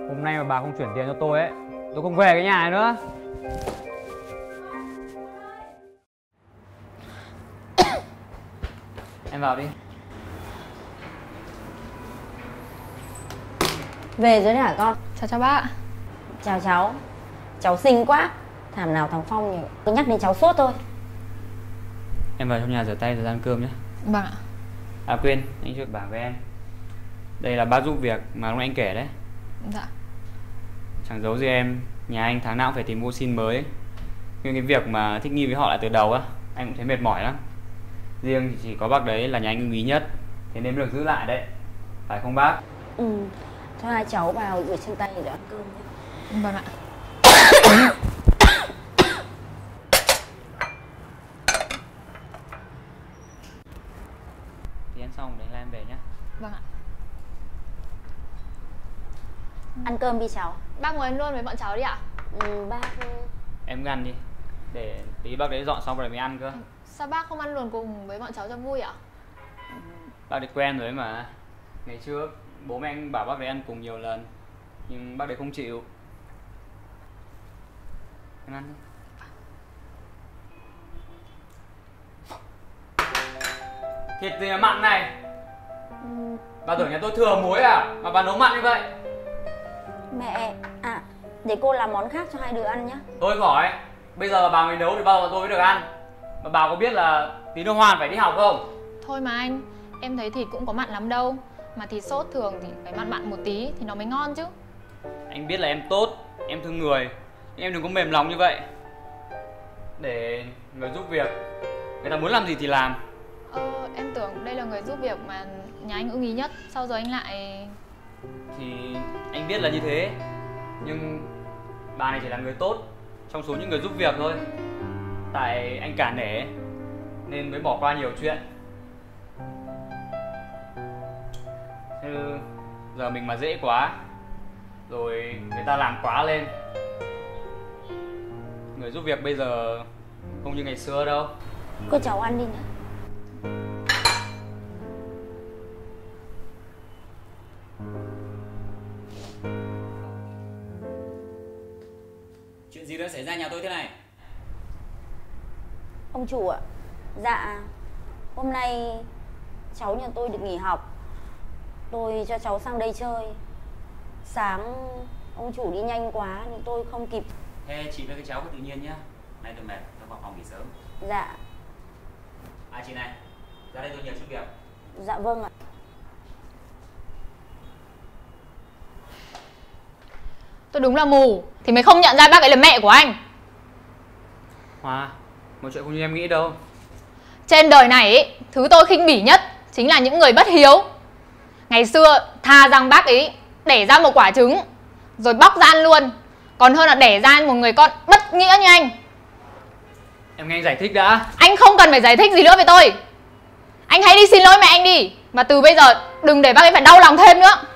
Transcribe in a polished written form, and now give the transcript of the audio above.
Hôm nay mà bà không chuyển tiền cho tôi ấy, tôi không về cái nhà này nữa. Em vào đi. Về rồi đấy hả con? Chào bác. Chào cháu. Cháu xinh quá. Thảm nào thằng Phong nhỉ? Cứ nhắc đến cháu suốt thôi. Em vào trong nhà rửa tay rồi ăn cơm nhé. Vâng ạ. À quên, anh chưa bảo với em. Đây là bác giúp việc mà lúc nãy anh kể đấy. Dạ. Chẳng giấu gì em, nhà anh tháng nào cũng phải tìm vô xin mới. Nhưng cái việc mà thích nghi với họ lại từ đầu á, anh cũng thấy mệt mỏi lắm. Riêng chỉ có bác đấy là nhà anh ưng ý nhất, thế nên mới được giữ lại đấy. Phải không bác? Ừ. Cho hai cháu vào rửa chân tay để ăn cơm nhé. Vâng ạ. Thì ăn xong để anh em về nhé. Vâng ạ. Ăn cơm đi cháu. Bác ngồi ăn luôn với bọn cháu đi ạ. Bác... Em cứ ăn đi, để tí bác đấy dọn xong rồi mới ăn cơ. Sao bác không ăn luôn cùng với bọn cháu cho vui ạ? Bác đấy quen rồi mà. Ngày trước bố mẹ anh bảo bác đấy ăn cùng nhiều lần, nhưng bác đấy không chịu. Em ăn đi. Thịt gì mà mặn này? Bà tưởng nhà tôi thừa muối à mà bà nấu mặn như vậy? Mẹ... À, để cô làm món khác cho hai đứa ăn nhé. Tôi hỏi, bây giờ bà mới nấu thì bao giờ tôi mới được ăn? Mà bà có biết là tí nữa Hoàn phải đi học không? Thôi mà anh, em thấy thịt cũng có mặn lắm đâu. Mà thịt sốt thường thì phải mặn mặn một tí thì nó mới ngon chứ. Anh biết là em tốt, em thương người, nhưng em đừng có mềm lòng như vậy. Để người giúp việc, người ta muốn làm gì thì làm. Em tưởng đây là người giúp việc mà nhà anh ưng ý nhất. Sao giờ anh lại... Thì anh biết là như thế, nhưng bà này chỉ là người tốt trong số những người giúp việc thôi. Tại anh cả nể nên mới bỏ qua nhiều chuyện. Chứ giờ mình mà dễ quá rồi người ta làm quá lên, người giúp việc bây giờ không như ngày xưa đâu. Cô cháu ăn đi nhé. Chuyện gì đã xảy ra nhà tôi thế này? Ông chủ ạ. Dạ, hôm nay cháu nhà tôi được nghỉ học. Tôi cho cháu sang đây chơi. Sáng ông chủ đi nhanh quá nên tôi không kịp. Thế chị với cái cháu cứ tự nhiên nhá. Nay tôi mệt, tôi vào phòng nghỉ sớm. Dạ. À chị này, ra đây tôi nhờ chút việc. Dạ vâng ạ. Tôi đúng là mù thì mới không nhận ra bác ấy là mẹ của anh. Hoa, một chuyện không như em nghĩ đâu. Trên đời này ấy, thứ tôi khinh bỉ nhất chính là những người bất hiếu. Ngày xưa thà rằng bác ấy đẻ ra một quả trứng rồi bóc ra ăn luôn, còn hơn là đẻ ra một người con bất nghĩa như anh. Em nghe anh giải thích đã. Anh không cần phải giải thích gì nữa với tôi. Anh hãy đi xin lỗi mẹ anh đi. Và từ bây giờ đừng để bác ấy phải đau lòng thêm nữa.